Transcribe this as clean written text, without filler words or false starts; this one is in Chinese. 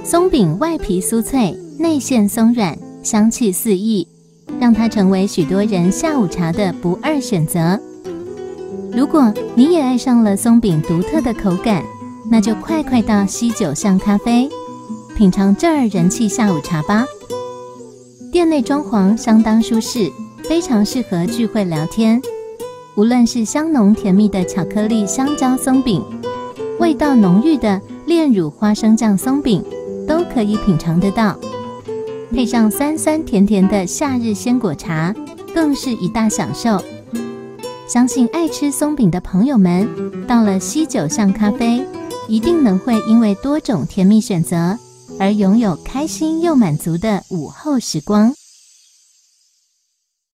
松饼外皮酥脆，内馅松软，香气四溢，让它成为许多人下午茶的不二选择。如果你也爱上了松饼独特的口感，那就快到西九巷咖啡，品尝这儿人气下午茶吧。店内装潢相当舒适，非常适合聚会聊天。无论是香浓甜蜜的巧克力香蕉松饼，味道浓郁的炼乳花生酱松饼，都可以品尝得到。配上酸酸甜甜的夏日鲜果茶，更是一大享受。相信爱吃松饼的朋友们，到了西九巷咖啡，一定能会因为多种甜蜜选择而拥有开心又满足的午后时光。